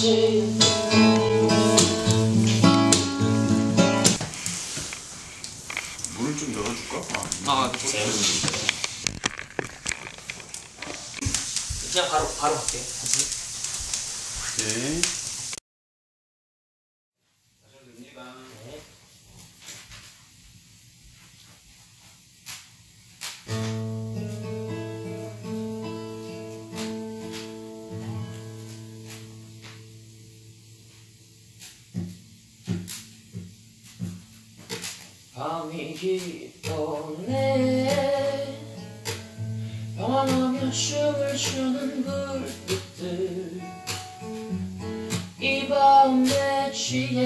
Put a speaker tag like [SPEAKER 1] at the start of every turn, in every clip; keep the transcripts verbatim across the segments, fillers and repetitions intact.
[SPEAKER 1] 봐야지.
[SPEAKER 2] 물을 좀 열어줄까?
[SPEAKER 1] 아, 주세요. 그냥 바로 바로 갈게요.
[SPEAKER 2] 오케이.
[SPEAKER 1] 네. 밤이 깊었네. 평안하며 춤을 추는 불빛들 이 밤에 취해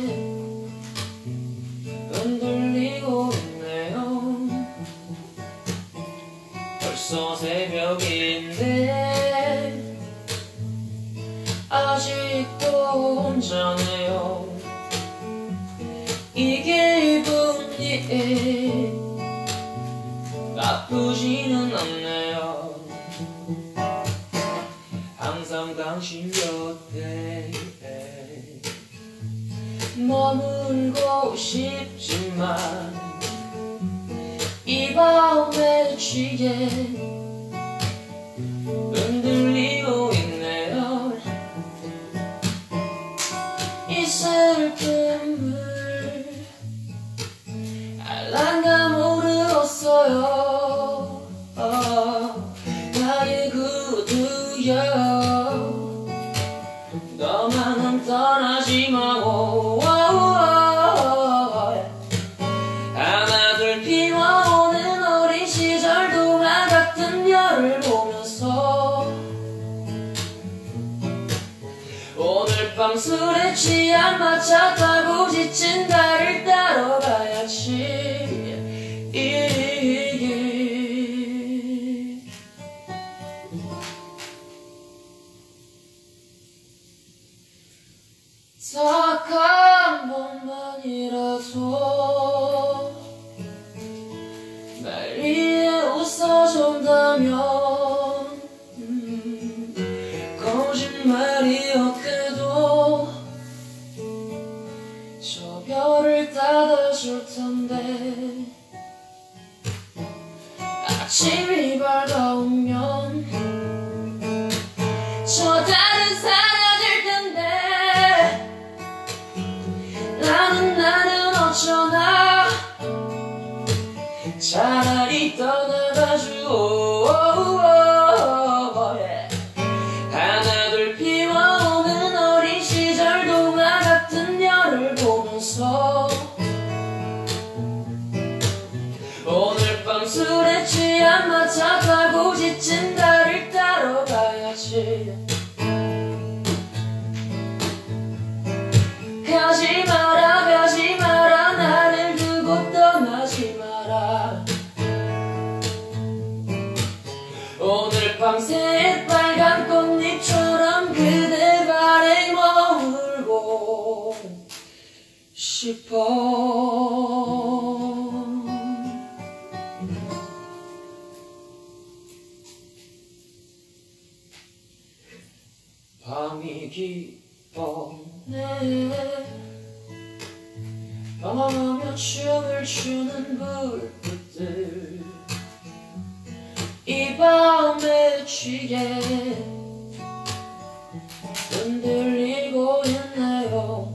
[SPEAKER 1] 흔들리고 있네요. 벌써 새벽인데 아직도 혼자네요. 이 기분이 나쁘지는 않네요. 항상 당신 곁에 머물고 싶지만 이 밤에 취해 흔들리고 있네요. 이 슬픔을 알란가 모르겠어요. 나의 구두여 너만은 떠나지 마오. 하나둘 피워오는 어린 시절 동화 같은 열을 보면서 오늘 밤 술에 취한 마차 타고 지친 달을 따러 가야지. 딱 한 번만이라도 날 위해 웃어준다면 음, 거짓말이었게도 저 별을 닫아줄 텐데 아침이 밝아오면 저 달은 사라질 텐데 나는 나는 어쩌나 차라리 떠나가주오. 하나둘 피워오는 어린 시절 동화 같은 열을 보면서 오늘 밤 술에 취한 마차 타고 지친 달을 따러 가야지. 가지 마라 가지 마라 나를 두고 떠나지 마라. 오늘 밤 새빨간 꽃잎처럼 그대 발에 머물고 싶어. 밤이 깊었네. 방황하며 춤을 추는 불빛들 이 밤에 취해 흔들리고 있네요.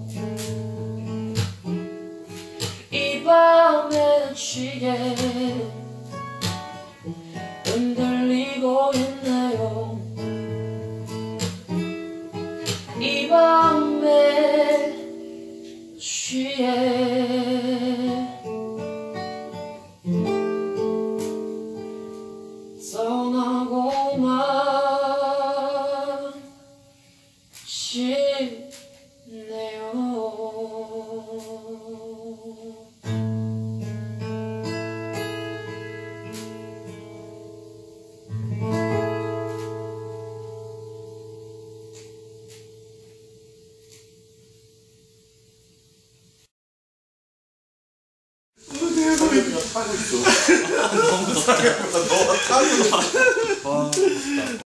[SPEAKER 1] 이 밤에 취해 흔들리고 있네요. 이 밤에 취해 떠나고만 싶네요.
[SPEAKER 2] 타고 있어. 너무 타고 있어. 너가 타고 있어.